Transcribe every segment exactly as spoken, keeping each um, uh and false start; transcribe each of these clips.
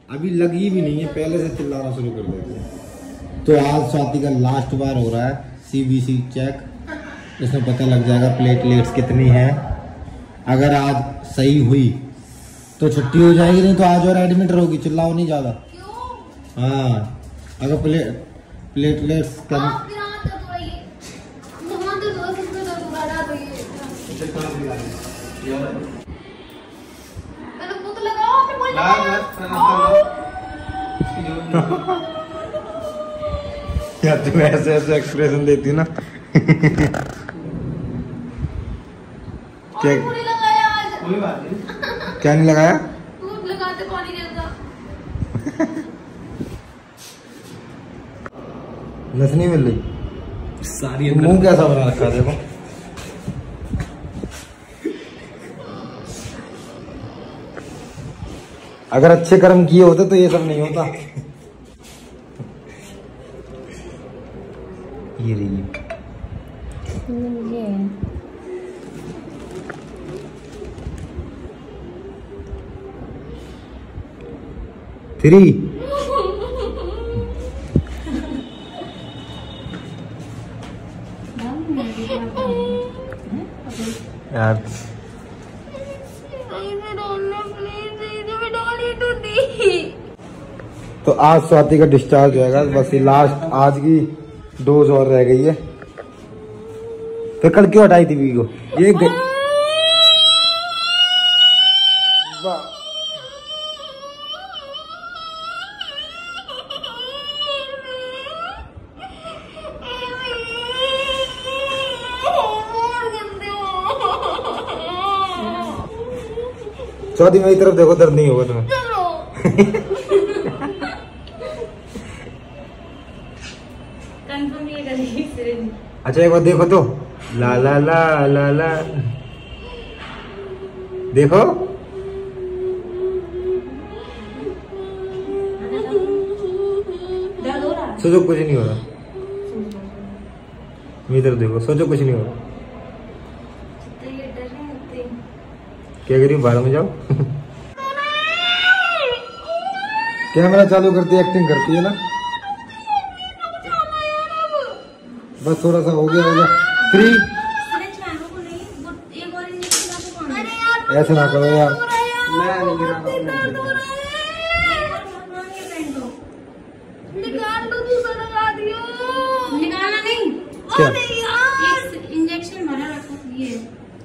अभी लगी भी नहीं है, पहले से चिल्लाना शुरू कर देती है। तो आज स्वाति का लास्ट बार हो रहा है सीबीसी चेक, इसमें पता लग जाएगा प्लेटलेट्स कितनी है। अगर आज सही हुई तो छुट्टी हो जाएगी, नहीं तो आज और एडमिट रहोगी। चिल्लाओ नहीं ज्यादा। हाँ, अगर प्ले प्लेटलेट्स कम यार तुम ऐसे ऐसे एक्सप्रेशन देती ना क्या क्या नहीं लगाया? दूध लगाते पानी गिरता। नस नहीं मिल रही सारी। मुंह कैसा बना रखा है देखो। अगर अच्छे कर्म किए होते तो ये सब नहीं होता। ये रही थ्री। यार तो आज स्वाति का डिस्चार्ज होगा, बस ये लास्ट आज की डोज और रह गई है। तो कल क्यों हटाई थी बीवी को? ये ग... स्वाति मेरी तरफ देखो, दर्द नहीं होगा तुम्हें। अच्छा एक बार देखो तो, ला ला ला ला ला देखो। सोचो कुछ नहीं हो रहा। मेरी तरफ देखो, सोचो कुछ नहीं हो रहा। क्या करी, बाहर में जाओ। कैमरा चालू करती है, एक्टिंग करती है ना। बस थोड़ा सा हो गया होगा। थ्री। ऐसे ना करो यार। निकालना नहीं क्या? इंजेक्शन भरा रखा ये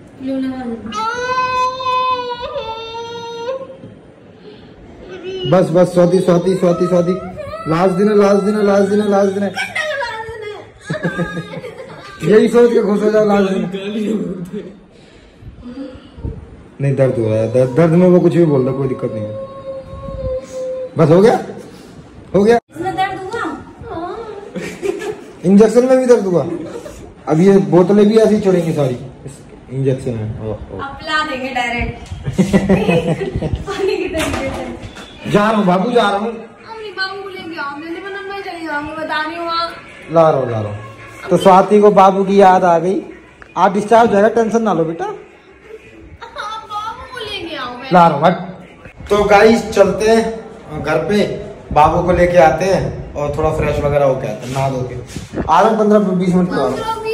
बस बस स्वाति स्वाति स्वाति स्वाति लास्ट दिन है, लास्ट दिन है, लास्ट दिन है, लास्ट दिन है। यही सोच के खुश हो जाओ, लास्ट दिन। नहीं दर्द हो रहा है, दर्द दर्द में वो कुछ भी बोल रहा, कोई दिक्कत नहीं है। बस हो गया, हो गया। इसमें दर्द हुआ? इंजेक्शन में भी दर्द हुआ। अब ये बोतलें भी ऐसी छोड़ेंगी सारी इंजेक्शन में। अपला देंगे डायरेक्ट। पानी की तरीके से। जा रहा हूँ बाबू, जा रहा हूँ। बाबू को लेके आओ, मैंने बना मैं चली जाऊंगी, बता नहीं हुआ। ला रहा हूँ, ला रहा हूँ। तो स्वाति को बाबू की याद आ गई। आज डिस्चार्ज जाएगा, टेंशन ना लो बेटा। बाबू को लेके आओ मैं। ला रहा हूँ। तो गाइस चलते हैं घर पे, बाबू को लेके आते हैं और थोड़ा फ्रेश वगैरह होके आते हैं, नहा धो के। आ रहा हूँ पंद्रह बीस मिनट में।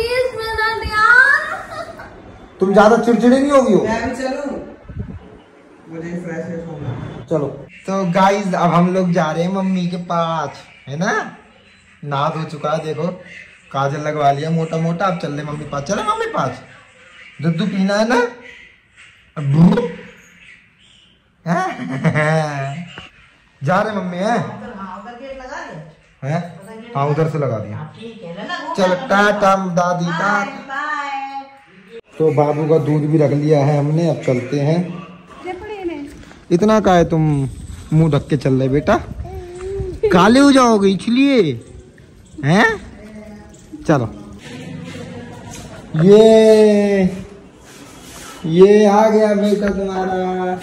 तुम ज्यादा चिड़चिड़ी नहीं होगी हो? मैं भी चलूं? मुझे फ्रेश होना। चलो तो गाइस अब हम लोग जा रहे हैं मम्मी के पास, है ना। नहा धो चुका है, देखो काजल लगवा लिया मोटा मोटा। अब चल रहे मम्मी पास। चले मम्मी पास, दूध पीना है ना। जा रहे मम्मी है, हैं? हाँ उधर से लगा दिया। चलो टाटा दादी टाटा। तो बाबू का दूध भी रख लिया है हमने, अब चलते हैं। इतना का है, तुम मुंह ढक के चल रहे बेटा, काले हो जाओगे इसलिए, हैं? चलो ये ये आ गया बेटा तुम्हारा।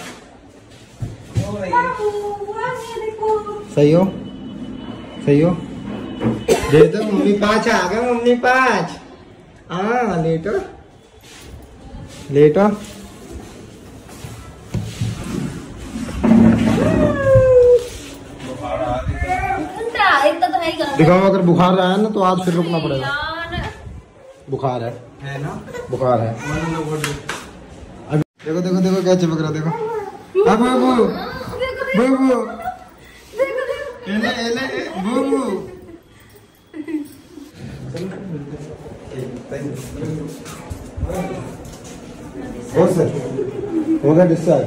सही हो, सही हो। दे दो मम्मी पाँच आ गए, मम्मी पाँच। हाँ लेटो लेटो। दिखाओ, अगर बुखार रहा है ना तो आज फिर रुकना पड़ेगा। बुखार है है ना, बुखार है। देखो देखो देखो क्या चिपक रहा, देखो। अब बाबू बाबू एले एले बाबू। और सर हो गया डिस्चार्ज।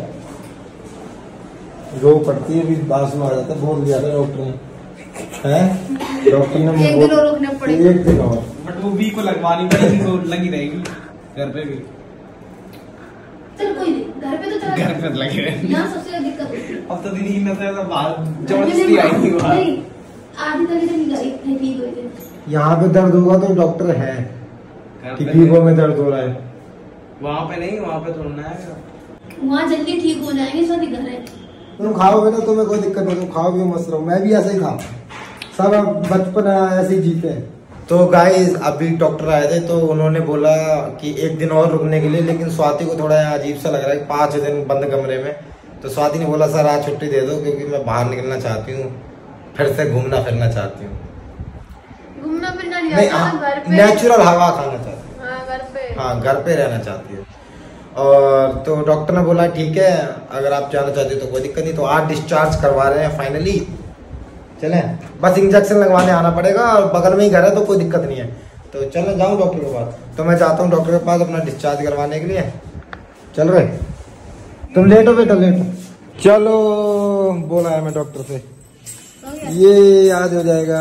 जो पड़ती है भी दास में आ जाता है, बोल दिया था डॉक्टर ने, है डॉक्टर ने एक दिन और रुकना पड़ेगा। एक दिन और, बट वो वी को लगवानी पड़ेगी तो लगी रहेगी घर पे भी। चल कोई नहीं, घर पे तो चला घर पे लगी रहेगी। यहाँ सबसे ज्यादा दिक्कत होती है। अब तो दीदी की नजर तो बाहर जबरदस्ती आई थी वहाँ। नहीं, आधी तक नहीं गई, नहीं ठीक हुई थी। यहाँ पे दर्द होगा तो डॉक्टर है घर कि पे पीको में दर्द हो रहा है। वहाँ पे नहीं, वहाँ पे थोड़ा है। वहाँ जल्दी ठीक हो जाएंगे, सब घर है। तुम खाओगे ना, तुम्हें कोई दिक्कत नहीं, तुम खाओगे मस्त रहो। मैं भी ऐसे ही था, सब बचपन ऐसे ही जीते हैं। तो गाइस अभी डॉक्टर आए थे तो उन्होंने बोला कि एक दिन और रुकने के लिए, लेकिन स्वाति को थोड़ा अजीब सा लग रहा है कि पाँच दिन बंद कमरे में। तो स्वाति ने बोला सर आज छुट्टी दे दो, क्योंकि मैं बाहर निकलना चाहती हूँ, फिर से घूमना फिरना चाहती हूँ। घूमना फिरना नहीं, नहीं, घर पे नेचुरल हवा खाना चाहती हूँ। हाँ, घर पे हाँ, घर पे रहना चाहती है। और तो डॉक्टर ने बोला ठीक है, अगर आप जाना चाहते हो तो कोई दिक्कत नहीं। तो आज डिस्चार्ज करवा रहे हैं फाइनली। चले, बस इंजेक्शन लगवाने आना पड़ेगा और बगल में ही घर है तो कोई दिक्कत नहीं है। तो चलो जाऊँ डॉक्टर के पास। तो मैं जाता हूँ डॉक्टर के पास अपना डिस्चार्ज करवाने के लिए। चल रहे, तुम लेट हो बेटा, लेट हो। चलो, बोला है मैं डॉक्टर से, ये आज हो जाएगा।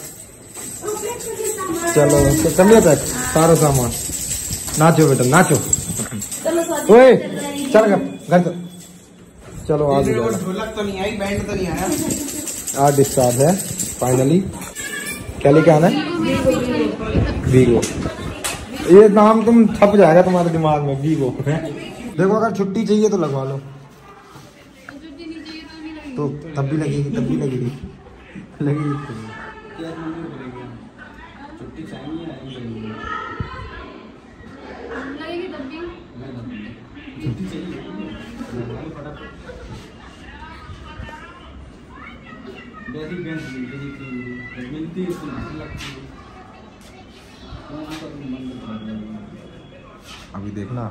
चलो तो कर लिया पैक सारा सामान। नाचो बेटा नाचो। ओए चल घर घर चल। चलो आज हो जाएगा। ढोलक तो नहीं आई, बैंड तो नहीं आया। आज डिस्चार्ज है फाइनली। क्या लेके आना है? वीगो। ये नाम तुम छप जाएगा तुम्हारे दिमाग में, वीगो। देखो अगर छुट्टी चाहिए तो लगवा लो, तो तब भी लगेगी, तब भी लगेगी लगेगी छुट्टी चाहिए लगेगी तब भी। छुट्टी चाहिए। मिलती है अभी देखना।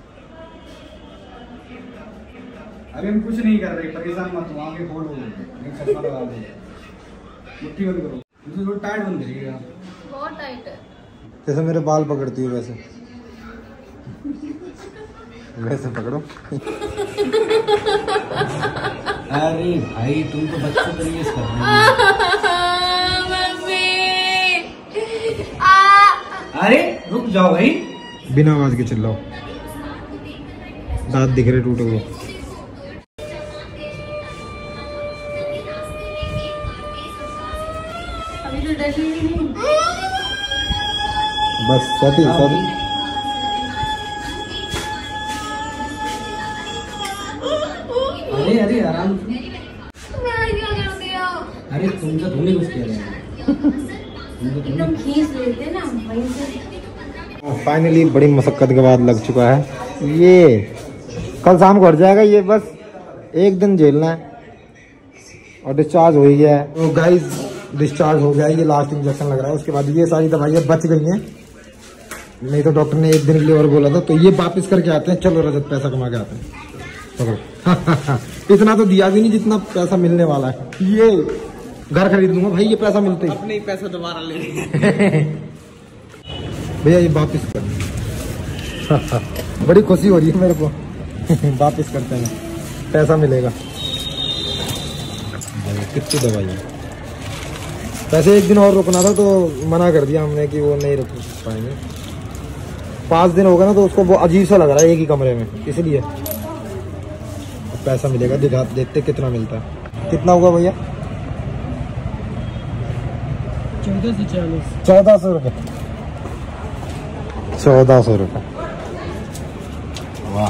अरे हम कुछ नहीं कर रहे, परेशान मत हो। आगे खोल हो, चश्मा लगा दो, मुट्ठी बंद करो, मुझे थोड़ा टाइट बंद करिएगा। बहुत टाइट है। जैसे मेरे बाल पकड़ती हो वैसे वैसे पकड़ो। अरे भाई तुम तो बच्चों तरीके से कर रहे हो। अरे रुक जाओ भाई, बिना आवाज के चिल्लाओ, दांत दिख रहे टूटे हुए। अभी तो डरी नहीं। बस सती सती। अरे अरे आराम। मैंने क्या कर दिया? अरे तुम तो धोने कुछ कह रहे हो। एकदम खींच लेते ना वहीं से। फाइनली बड़ी मशक्कत के बाद लग चुका है ये। कल शाम को हट जाएगा ये, बस एक दिन झेलना है और डिस्चार्ज हो ही गया है। तो गाइस डिस्चार्ज हो गया है, ये लास्ट इंजेक्शन लग रहा है। उसके बाद ये सारी दवाइयाँ बच गई हैं, नहीं तो डॉक्टर ने एक दिन के लिए और बोला था। तो ये वापस करके आते हैं। चलो रजत पैसा कमा के आते हैं। पकड़ो। इतना तो दिया भी नहीं जितना पैसा मिलने वाला है। ये घर खरीद लूंगा भाई, ये पैसा मिलते ही। अपने ही पैसा दोबारा ले भैया ये वापस कर। बड़ी खुशी हो रही है मेरे को। वापस करते हैं, पैसा मिलेगा। कितनी दवाई है। वैसे एक दिन और रुकना था तो मना कर दिया हमने कि वो नहीं रुक पाएंगे। पाँच दिन हो गए ना तो उसको वो अजीब सा लग रहा है एक ही कमरे में, इसलिए पैसा मिलेगा। दिखा देखते कितना मिलता है। कितना हुआ भैया? चौदह से चालीस। चौदह सौ रुपये चौदह सौ रुपये वाह।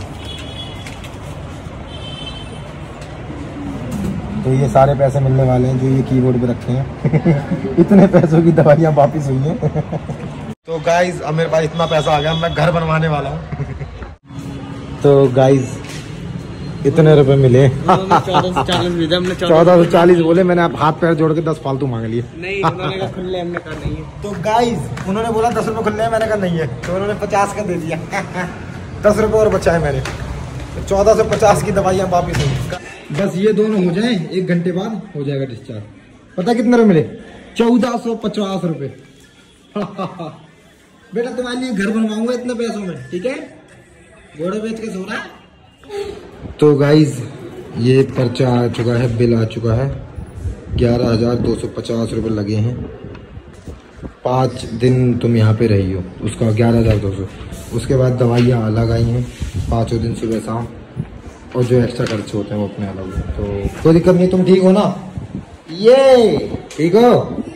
तो ये सारे पैसे मिलने वाले हैं जो ये कीबोर्ड पे रखे हैं। इतने पैसों की दवाइयाँ वापिस हुई हैं। तो गाइज अब मेरे पास इतना पैसा आ गया, मैं घर बनवाने वाला हूँ। तो गाइज इतने रुपए मिले चौदह सौ चालीस भेजा हमने। चौदह सौ चालीस बोले, मैंने आप हाथ पैर जोड़ के दस फालतू मांग लिए। नहीं, उन्होंने कहा खुले, हमने कहा नहीं है। तो गाइस उन्होंने बोला दस रुपए खुले हैं, मैंने कहा नहीं है, तो उन्होंने पचास का दे दिया। दस रुपए और बचाए मैंने, तो चौदह सौ पचास की दवाइयाँ वापिस हुई। बस ये दोनों हो जाए, एक घंटे बाद हो जाएगा डिस्चार्ज। पता कितने रुपए मिले? चौदह सौ पचास रुपए। बेटा तुम्हारे लिए घर बनवाऊंगा इतने पैसों में, ठीक है? घोड़े बेच के सो रहा है। तो गाइज ये पर्चा आ चुका है, बिल आ चुका है, ग्यारह हजार दो सौ पचास रुपये लगे हैं। पाँच दिन तुम यहाँ पे रही हो, उसका ग्यारह हजार दो सौ। उसके बाद दवाइयाँ अलग आई हैं, पाँचों दिन सुबह शाम, और जो एक्स्ट्रा खर्च होते हैं वो अपने अलग हैं। तो कोई दिक्कत नहीं, तुम ठीक हो ना? ये ठीक हो?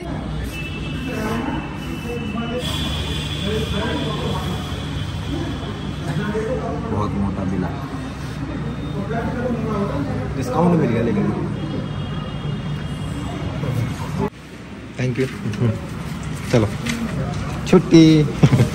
बहुत मोटा बिल, डिस्काउंट मिल गया लेकिन। Thank you. चलो छुट्टी।